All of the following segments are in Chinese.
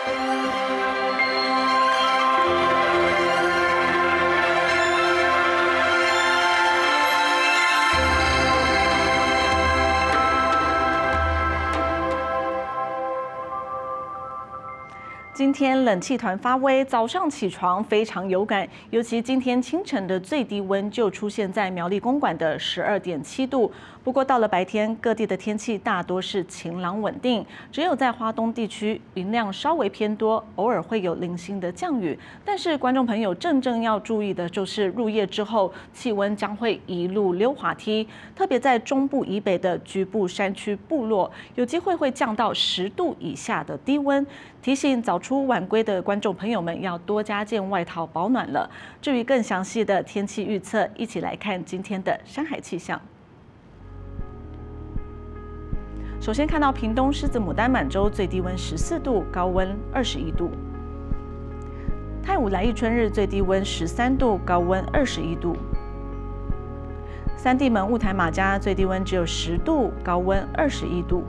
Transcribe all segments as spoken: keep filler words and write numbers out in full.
今天冷气团发威，早上起床非常有感，尤其今天清晨的最低温就出现在苗栗公馆的十二点七度。不过到了白天，各地的天气大多是晴朗稳定，只有在花东地区云量稍微偏多，偶尔会有零星的降雨。但是观众朋友真正要注意的就是入夜之后，气温将会一路溜滑梯，特别在中部以北的局部山区部落，有机会会降到十度以下的低温。提醒早出晚归的观众朋友们要多加件外套保暖了。至于更详细的天气预测，一起来看今天的山海气象。首先看到屏东狮子牡丹满洲最低温十四度，高温二十一度；太武来义春日最低温十三度，高温二十一度；三地门雾台马家最低温只有十度，高温二十一度。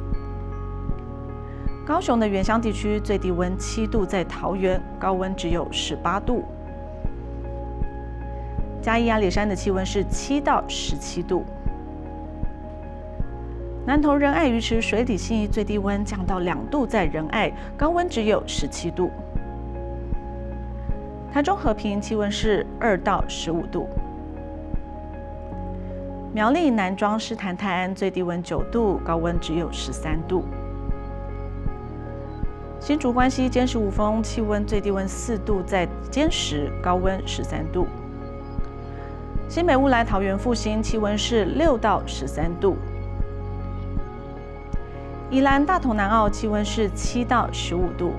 高雄的原乡地区最低温七度，在桃园高温只有十八度。嘉义阿里山的气温是七到十七度。南投仁爱鱼池水里信义最低温降到两度，在仁爱高温只有十七度。台中和平气温是二到十五度。苗栗南庄狮潭泰安最低温九度，高温只有十三度。新竹关西坚石五峰气温最低温四度，在坚石高温十三度。新北乌来桃园复兴气温是六到十三度。宜兰大同南澳气温是七到十五度。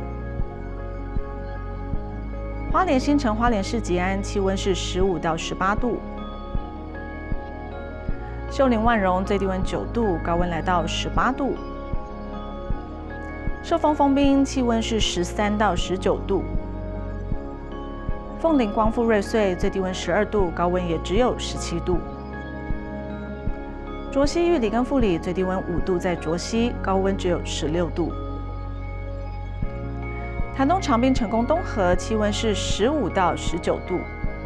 花莲新城花莲市吉安气温是十五到十八度。秀林万荣最低温九度，高温来到十八度。寿丰丰滨气温是十三到十九度。凤林光复瑞穗最低温十二度，高温也只有十七度。卓溪玉里跟富里最低温五度，在卓溪高温只有十六度。台东长滨成功东河气温是十五到十九度。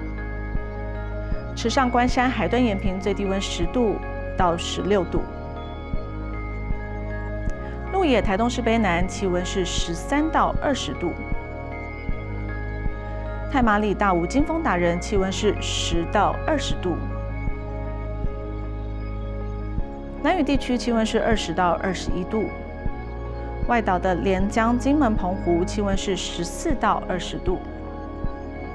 池上关山海端延平最低温十度到十六度。鹿野台东市卑南气温是十三到二十度。太麻里大武金峰达人气温是十到二十度。南屿地区气温是二十到二十一度。外岛的连江、金门、澎湖气温是十四到二十度。